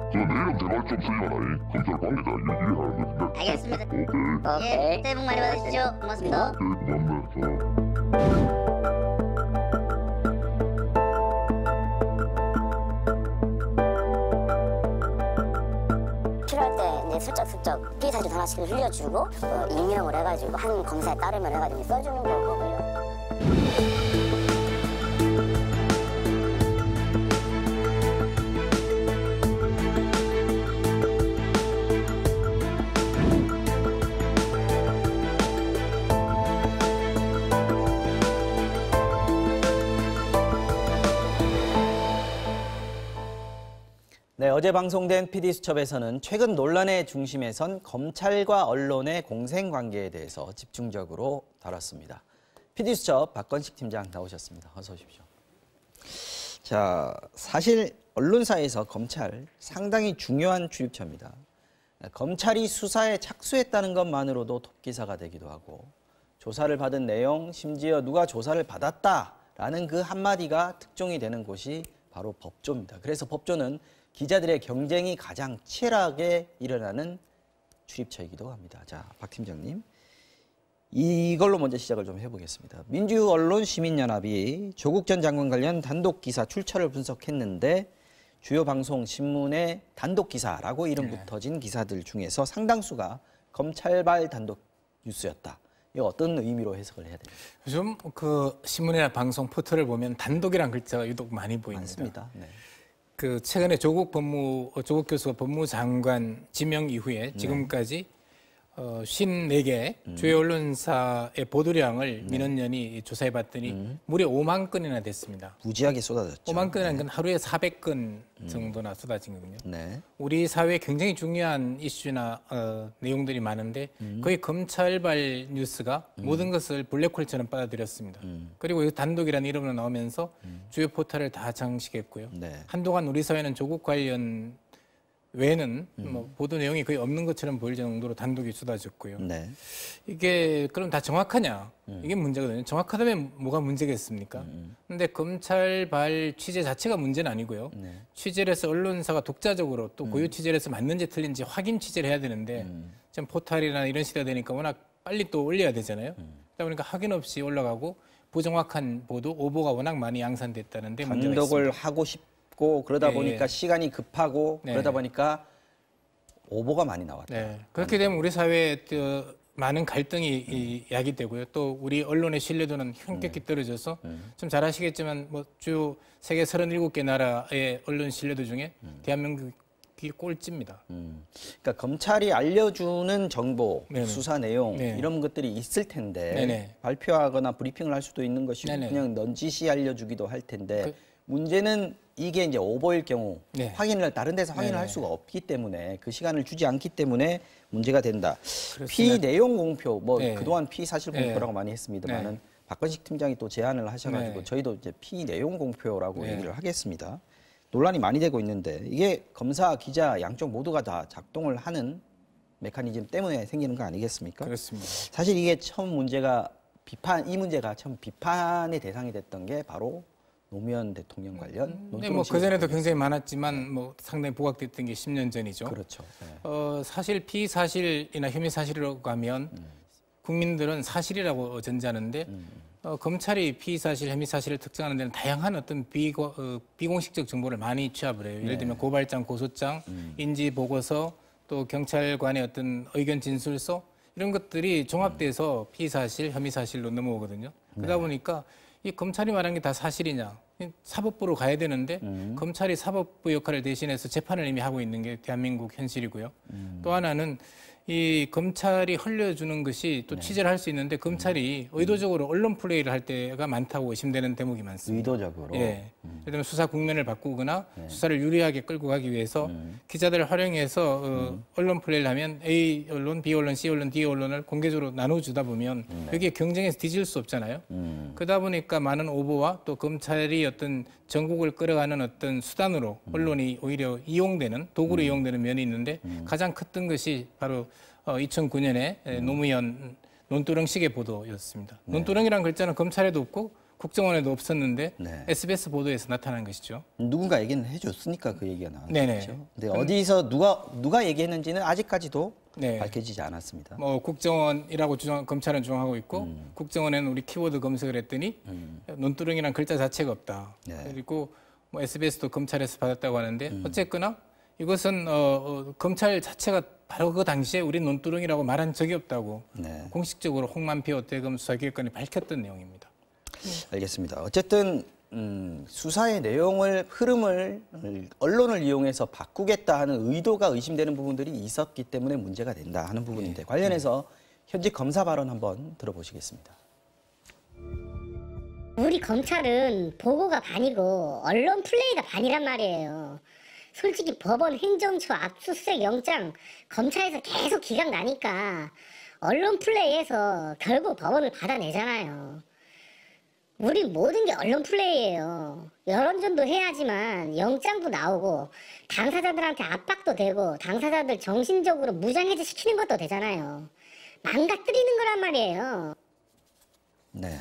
저 내일은 제발 좀 수임하라. 검찰 관계자 일하는 것인데. 알겠습니다. 오케이. 예, 새해 복 많이 받으시죠. 고맙습니다. 오케이, 고맙네. 필요할 때 이제 슬쩍슬쩍 피의 사실 하나씩 흘려주고 익명을 해가지고 한 검사에 따르면 해가지고 써주는 거고. 네, 어제 방송된 PD수첩에서는 최근 논란의 중심에 선 검찰과 언론의 공생관계에 대해서 집중적으로 다뤘습니다. PD수첩 박건식 팀장 나오셨습니다. 어서 오십시오. 자, 사실 언론사에서 검찰 상당히 중요한 출입처입니다. 검찰이 수사에 착수했다는 것만으로도 톱기사가 되기도 하고 조사를 받은 내용, 심지어 누가 조사를 받았다라는 그 한마디가 특종이 되는 곳이 바로 법조입니다. 그래서 법조는 기자들의 경쟁이 가장 치열하게 일어나는 출입처이기도 합니다. 자, 박 팀장님. 이걸로 먼저 시작을 좀 해보겠습니다. 민주언론시민연합이 조국 전 장관 관련 단독 기사 출처를 분석했는데 주요 방송 신문의 단독 기사라고 이름 붙어진 기사들 중에서 상당수가 검찰발 단독 뉴스였다. 이거 어떤 의미로 해석을 해야 됩니까? 요즘 그 신문이나 방송 포털을 보면 단독이라는 글자가 유독 많이 보입니다. 많습니다. 네. 그 최근에 조국 교수가 법무장관 지명 이후에 지금까지 54개 주요 언론사의 보도량을 민원연이 조사해봤더니 무려 5만 건이나 됐습니다. 무지하게 쏟아졌죠. 5만 건이라는 건 하루에 400건 정도나 쏟아진 거거든요. 네. 우리 사회에 굉장히 중요한 이슈나 내용들이 많은데 거의 검찰발 뉴스가 모든 것을 블랙홀처럼 빨아들였습니다. 그리고 이 단독이라는 이름으로 나오면서 주요 포털을 다 장식했고요. 네. 한동안 우리 사회는 조국 관련 외에는 뭐 보도 내용이 거의 없는 것처럼 보일 정도로 단독이 쏟아졌고요. 네. 이게 그럼 다 정확하냐? 이게 문제거든요. 정확하다면 뭐가 문제겠습니까? 근데 검찰발 취재 자체가 문제는 아니고요. 취재를 해서 언론사가 독자적으로 또 고유 취재를 해서 맞는지 틀린지 확인 취재를 해야 되는데 지금 포털이나 이런 시대가 되니까 워낙 빨리 또 올려야 되잖아요. 그러다 보니까 확인 없이 올라가고 부정확한 보도, 오보가 워낙 많이 양산됐다는데 문제가 있습니다. 단독을 하고 싶고 그러다 보니까 시간이 급하고 그러다 보니까 오보가 많이 나왔다. 네. 그렇게 되면 우리 사회에 많은 갈등이 야기되고요. 또 우리 언론의 신뢰도는 현격히 떨어져서 좀 잘 아시겠지만 뭐 주요 세계 37개 나라의 언론 신뢰도 중에 대한민국이 꼴찌입니다. 그러니까 검찰이 알려주는 정보, 네네. 수사 내용 네. 이런 것들이 있을 텐데 네네. 발표하거나 브리핑을 할 수도 있는 것이고 네네. 그냥 넌지시 알려주기도 할 텐데 문제는 이게 이제 오보일 경우 확인을 다른 데서 확인을 할 수가 없기 때문에 그 시간을 주지 않기 때문에 문제가 된다. 피 내용 공표, 뭐 그동안 피 사실 공표라고 많이 했습니다만은 박건식 팀장이 또 제안을 하셔가지고 저희도 이제 피 내용 공표라고 얘기를 하겠습니다. 논란이 많이 되고 있는데 이게 검사, 기자 양쪽 모두가 다 작동을 하는 메커니즘 때문에 생기는 거 아니겠습니까? 그렇습니다. 사실 이게 처음 문제가 이 문제가 처음 비판의 대상이 됐던 게 바로 노무현 대통령 관련. 네, 뭐 그전에도 굉장히 많았지만 뭐 상당히 부각됐던 게 10년 전이죠. 그렇죠. 사실 피사실이나 혐의 사실이라고 하면 국민들은 사실이라고 전제하는데 검찰이 피사실, 혐의 사실을 특정하는 데는 다양한 어떤 비공식적 정보를 많이 취합을 해요. 예를 들면 고발장, 고소장, 인지 보고서, 또 경찰관의 어떤 의견 진술서 이런 것들이 종합돼서 피사실, 혐의 사실로 넘어오거든요. 그러다 보니까 이 검찰이 말하는 게 다 사실이냐? 사법부로 가야 되는데 검찰이 사법부 역할을 대신해서 재판을 이미 하고 있는 게 대한민국 현실이고요. 또 하나는 이 검찰이 흘려주는 것이 또 취재를 할 수 있는데 검찰이 의도적으로 언론 플레이를 할 때가 많다고 의심되는 대목이 많습니다. 의도적으로? 예. 예를 들면 수사 국면을 바꾸거나 수사를 유리하게 끌고 가기 위해서 기자들을 활용해서 언론 플레이를 하면 A 언론, B 언론, C 언론, D 언론을 공개적으로 나눠주다 보면 여기에 경쟁에서 뒤질 수 없잖아요. 그러다 보니까 많은 오보와 또 검찰이 어떤 전국을 끌어가는 어떤 수단으로 언론이 오히려 이용되는 도구로 이용되는 면이 있는데 가장 컸던 것이 바로 2009년에 노무현 논두렁식의 보도였습니다. 논두렁이라는 글자는 검찰에도 없고 국정원에도 없었는데 네. SBS 보도에서 나타난 것이죠. 누군가 얘기는 해줬으니까 그 얘기가 네네. 나왔죠. 근데 어디서 누가 얘기했는지는 아직까지도 네. 밝혀지지 않았습니다. 뭐 국정원이라고 검찰은 주장하고 있고 국정원에는 우리 키워드 검색을 했더니 논두렁이란 글자 자체가 없다. 네. 그리고 뭐 SBS도 검찰에서 받았다고 하는데 어쨌거나 이것은 검찰 자체가 바로 그 당시에 우리 논두렁이라고 말한 적이 없다고 네. 공식적으로 홍만표 대검 수사기획관이 밝혔던 내용입니다. 알겠습니다. 어쨌든 수사의 내용을 흐름을 언론을 이용해서 바꾸겠다 하는 의도가 의심되는 부분들이 있었기 때문에 문제가 된다 하는 부분인데 관련해서 현직 검사 발언 한번 들어보시겠습니다. 우리 검찰은 보고가 반이고 언론 플레이가 반이란 말이에요. 솔직히 법원 행정처 압수수색 영장 검찰에서 계속 기각 나니까 언론 플레이에서 결국 법원을 받아내잖아요. 우리 모든 게 언론 플레이예요. 여론전도 해야지만 영장도 나오고 당사자들한테 압박도 되고 당사자들 정신적으로 무장해제 시키는 것도 되잖아요. 망가뜨리는 거란 말이에요. 네.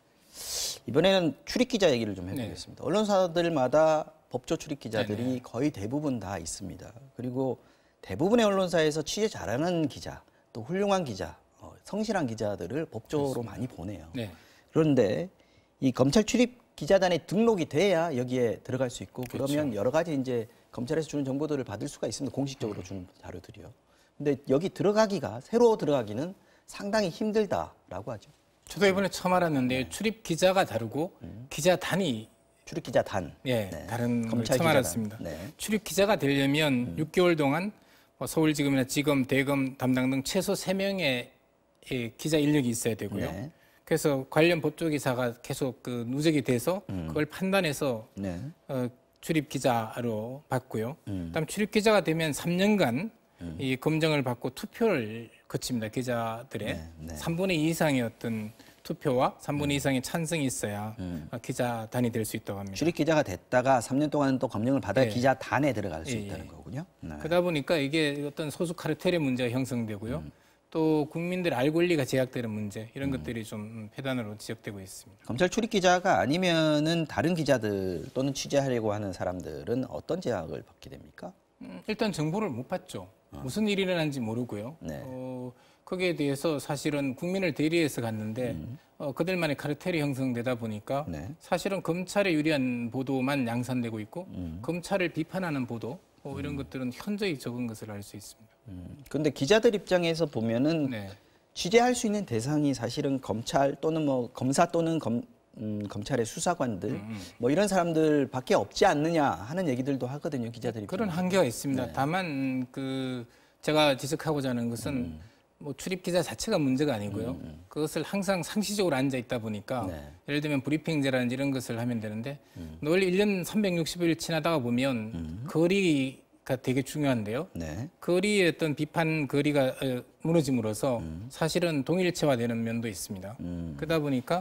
이번에는 출입 기자 얘기를 좀 해보겠습니다. 언론사들마다 법조 출입 기자들이 네네. 거의 대부분 다 있습니다. 그리고 대부분의 언론사에서 취재 잘하는 기자, 또 훌륭한 기자, 성실한 기자들을 법조로 그렇습니다. 많이 보내요. 네. 그런데 이 검찰 출입 기자단에 등록이 돼야 여기에 들어갈 수 있고 그러면 그렇죠. 여러 가지 이제 검찰에서 주는 정보들을 받을 수가 있습니다. 공식적으로 주는 자료들이요. 근데 여기 새로 들어가기는 상당히 힘들다라고 하죠. 저도 이번에 처음 알았는데 출입 기자가 다르고 기자단이 출입 기자단. 예, 네. 다른 걸 검찰 처음 기자단. 알았습니다. 네. 출입 기자가 되려면 6개월 동안 서울지검이나 지검, 대검 담당 등 최소 3명의 기자 인력이 있어야 되고요. 네. 그래서 관련 법조 기사가 계속 그 누적이 돼서 그걸 판단해서 네. 출입 기자로 받고요. 그다음 출입 기자가 되면 3년간 이 검증을 받고 투표를 거칩니다. 기자들의 네, 네. 3분의 2 이상의 어떤 투표와 3분의 2 이상의 찬성이 있어야 기자단이 될 수 있다고 합니다. 출입 기자가 됐다가 3년 동안 또 검증을 받아야 예. 기자단에 들어갈 수 예, 있다는 예. 거군요. 네. 그러다 보니까 이게 어떤 소수 카르텔의 문제가 형성되고요. 또 국민들 알 권리가 제약되는 문제 이런 것들이 좀 폐단으로 지적되고 있습니다. 검찰 출입 기자가 아니면은 다른 기자들 또는 취재하려고 하는 사람들은 어떤 제약을 받게 됩니까? 일단 정보를 못 받죠. 무슨 일이 일어난지 모르고요. 네. 거기에 대해서 사실은 국민을 대리해서 갔는데 그들만의 카르텔이 형성되다 보니까 네. 사실은 검찰에 유리한 보도만 양산되고 있고 검찰을 비판하는 보도 이런 것들은 현저히 적은 것을 알 수 있습니다. 근데 기자들 입장에서 보면은 네. 취재할 수 있는 대상이 사실은 검찰 또는 뭐 검사 또는 검찰의 수사관들 뭐 이런 사람들밖에 없지 않느냐 하는 얘기들도 하거든요. 기자들이. 그런 한계가 있습니다. 네. 다만 제가 지적하고자 하는 것은 뭐 출입 기자 자체가 문제가 아니고요. 그것을 항상 상시적으로 앉아 있다 보니까 네. 예를 들면 브리핑제라든지 이런 것을 하면 되는데 늘 1년 365일 지나다가 보면 거리가 되게 중요한데요. 네. 거리의 어떤 비판 거리가 무너짐으로써 사실은 동일체화되는 면도 있습니다. 그러다 보니까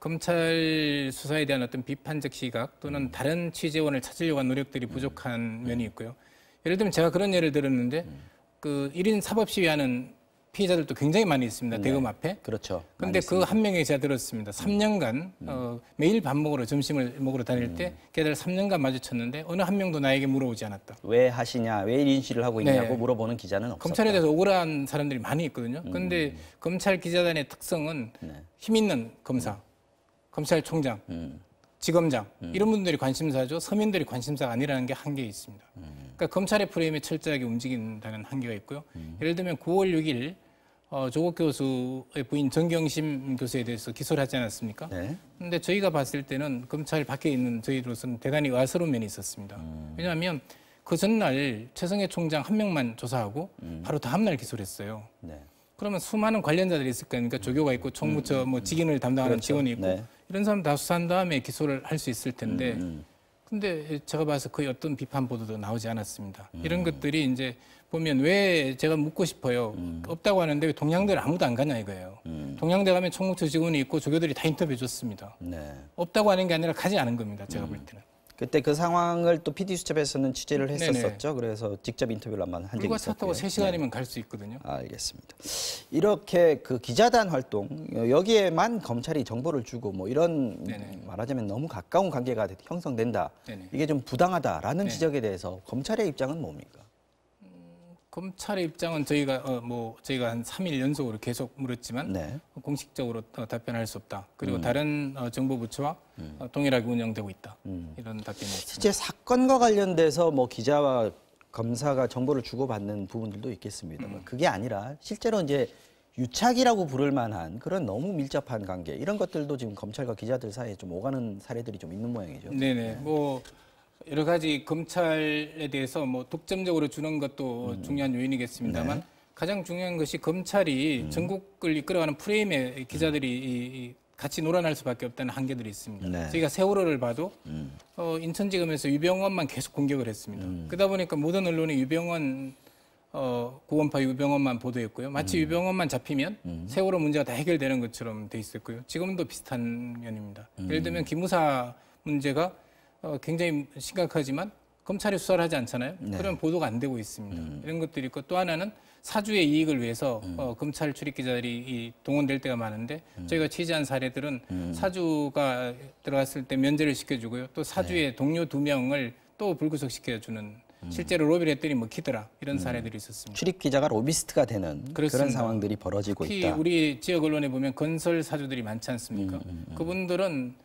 검찰 수사에 대한 어떤 비판적 시각 또는 다른 취재원을 찾으려고 하는 노력들이 부족한 면이 있고요. 예를 들면 제가 그런 예를 들었는데 그 1인 사법 시위하는 피해자들도 굉장히 많이 있습니다. 대검 앞에. 그렇죠. 그런데 그 한 명에게 제가 들었습니다. 3년간 매일 밥 먹으러 점심을 먹으러 다닐 때 걔들 3년간 마주쳤는데 어느 한 명도 나에게 물어오지 않았다. 왜 하시냐, 왜 인시를 하고 있냐고 네. 물어보는 기자는 없었다. 검찰에 대해서 억울한 사람들이 많이 있거든요. 그런데 검찰 기자단의 특성은 힘 있는 검사, 검찰총장, 지검장 이런 분들이 관심사죠. 서민들이 관심사가 아니라는 게 한계가 있습니다. 그러니까 검찰의 프레임에 철저하게 움직인다는 한계가 있고요. 예를 들면 9월 6일 조국 교수의 부인 정경심 교수에 대해서 기소를 하지 않았습니까? 네. 그런데 저희가 봤을 때는 검찰 밖에 있는 저희로서는 대단히 의아스러운 면이 있었습니다. 왜냐하면 그 전날 최성해 총장 한 명만 조사하고 바로 다음날 기소를 했어요. 네. 그러면 수많은 관련자들이 있을 거니까 조교가 있고 총무처 뭐 직인을 담당하는 그렇죠. 직원이 있고 네. 이런 사람 다 수사한 다음에 기소를 할 수 있을 텐데 근데 제가 봐서 거의 어떤 비판 보도도 나오지 않았습니다. 이런 것들이 이제 보면 왜 제가 묻고 싶어요. 없다고 하는데 왜 동양대를 아무도 안 가냐 이거예요. 동양대 가면 총무처 직원이 있고 조교들이 다 인터뷰해 줬습니다. 네. 없다고 하는 게 아니라 가지 않은 겁니다. 제가 볼 때는. 그때 그 상황을 또 PD수첩에서는 취재를 네네. 했었었죠. 그래서 직접 인터뷰를 한번 한 적이 불과 차 타고 있었고요. 3시간이면 갈 수 있거든요. 알겠습니다. 이렇게 그 기자단 활동 여기에만 검찰이 정보를 주고 뭐 이런 네네. 말하자면 너무 가까운 관계가 형성된다. 네네. 이게 좀 부당하다라는 네. 지적에 대해서 검찰의 입장은 뭡니까? 검찰의 입장은 저희가 저희가 한 3일 연속으로 계속 물었지만 네. 공식적으로 답변할 수 없다. 그리고 다른 정보 부처와 동일하게 운영되고 있다. 이런 답변이었습니다. 실제 사건과 관련돼서 뭐 기자와 검사가 정보를 주고받는 부분들도 있겠습니다만 그게 아니라 실제로 이제 유착이라고 부를 만한 그런 너무 밀접한 관계 이런 것들도 지금 검찰과 기자들 사이에 좀 오가는 사례들이 좀 있는 모양이죠. 네네. 뭐 여러 가지 검찰에 대해서 뭐 독점적으로 주는 것도 중요한 요인이겠습니다만 가장 중요한 것이 검찰이 전국을 이끌어가는 프레임에 기자들이 같이 놀아날 수밖에 없다는 한계들이 있습니다. 네. 저희가 세월호를 봐도 인천지검에서 유병원만 계속 공격을 했습니다. 그러다 보니까 모든 언론이 유병원 구원파 유병원만 보도했고요. 마치 유병원만 잡히면 세월호 문제가 다 해결되는 것처럼 돼 있었고요. 지금도 비슷한 면입니다. 예를 들면 기무사 문제가 굉장히 심각하지만 검찰이 수사를 하지 않잖아요. 네. 그러면 보도가 안 되고 있습니다. 이런 것들이 있고 또 하나는 사주의 이익을 위해서 검찰 출입 기자들이 동원될 때가 많은데 저희가 취재한 사례들은 사주가 들어갔을 때 면제를 시켜주고요. 또 사주의 동료 2명을 또 불구속시켜주는 실제로 로비를 했더니 먹히더라 이런 사례들이 있었습니다. 출입 기자가 로비스트가 되는 그런 그렇습니다. 상황들이 벌어지고 특히 있다. 우리 지역 언론에 보면 건설 사주들이 많지 않습니까? 그분들은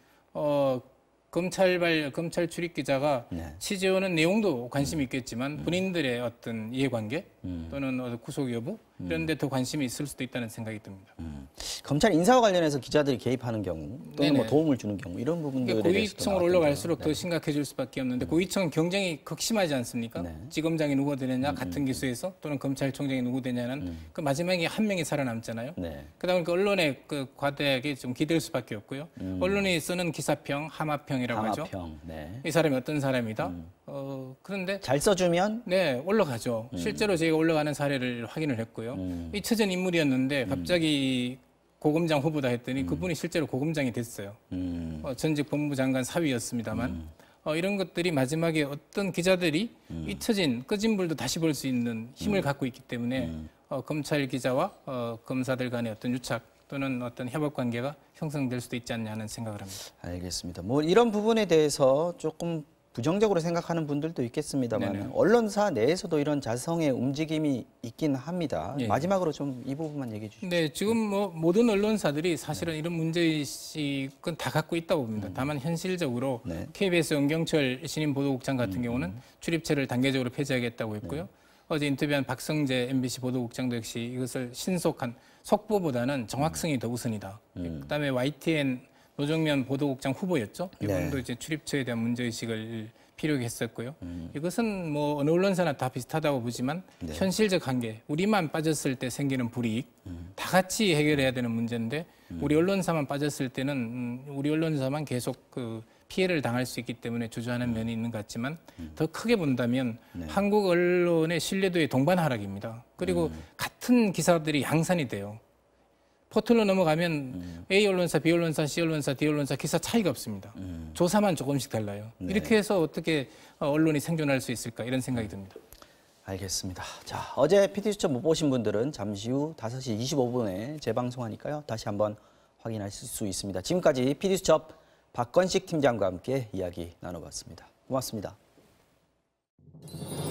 검찰 출입 기자가 네. 취재하는 내용도 관심이 있겠지만 본인들의 어떤 이해관계 또는 구속 여부 이런 데 더 관심이 있을 수도 있다는 생각이 듭니다. 검찰 인사와 관련해서 기자들이 개입하는 경우 또는 뭐 네네. 도움을 주는 경우 이런 부분들에 그러니까 대해서도 고위층으로 나왔던 올라갈수록 거죠. 더 심각해질 수밖에 없는데 고위층은 경쟁이 극심하지 않습니까? 네. 지검장이 누가 되느냐 같은 기수에서 또는 검찰총장이 누구 되냐는 그 마지막에 한 명이 살아남잖아요. 네. 그러다 보니까 언론의 그 과대하게 좀 기댈 수밖에 없고요. 언론이 쓰는 기사평, 하마평이라고 하죠. 하마평. 네. 이 사람이 어떤 사람이다. 그런데 잘 써주면 네 올라가죠. 실제로 저희가 올라가는 사례를 확인을 했고요. 잊혀진 인물이었는데 갑자기 고검장 후보다 했더니 그분이 실제로 고검장이 됐어요. 전직 법무부 장관 사위였습니다만 이런 것들이 마지막에 어떤 기자들이 잊혀진 꺼진 불도 다시 볼 수 있는 힘을 갖고 있기 때문에 검찰 기자와 검사들 간의 어떤 유착 또는 어떤 협업 관계가 형성될 수도 있지 않냐 하는 생각을 합니다. 알겠습니다. 뭐 이런 부분에 대해서 조금 부정적으로 생각하는 분들도 있겠습니다만 네네. 언론사 내에서도 이런 자성의 움직임이 있긴 합니다. 예. 마지막으로 좀 이 부분만 얘기해 주시죠. 네, 지금 뭐 모든 언론사들이 사실은 이런 문제의식은 다 갖고 있다고 봅니다. 다만 현실적으로 네. KBS 은경철 신임 보도국장 같은 경우는 출입처를 단계적으로 폐지하겠다고 했고요. 어제 인터뷰한 박성재 MBC 보도국장도 역시 이것을 신속한 속보보다는 정확성이 더 우선이다. 그다음에 YTN 노정면 보도국장 후보였죠. 이분도 네. 이제 출입처에 대한 문제의식을 필요하게 했었고요. 이것은 뭐 어느 언론사나 다 비슷하다고 보지만 현실적 한계, 우리만 빠졌을 때 생기는 불이익, 다 같이 해결해야 되는 문제인데 우리 언론사만 빠졌을 때는 우리 언론사만 계속 그 피해를 당할 수 있기 때문에 주저하는 면이 있는 것 같지만 더 크게 본다면 한국 언론의 신뢰도의 동반 하락입니다. 그리고 같은 기사들이 양산이 돼요. 포털로 넘어가면 A 언론사, B 언론사, C 언론사, D 언론사 기사 차이가 없습니다. 조사만 조금씩 달라요. 이렇게 해서 어떻게 언론이 생존할 수 있을까 이런 생각이 듭니다. 알겠습니다. 자, 어제 PD수첩 못 보신 분들은 잠시 후 5시 25분에 재방송하니까요. 다시 한번 확인하실 수 있습니다. 지금까지 PD수첩 박건식 팀장과 함께 이야기 나눠봤습니다. 고맙습니다.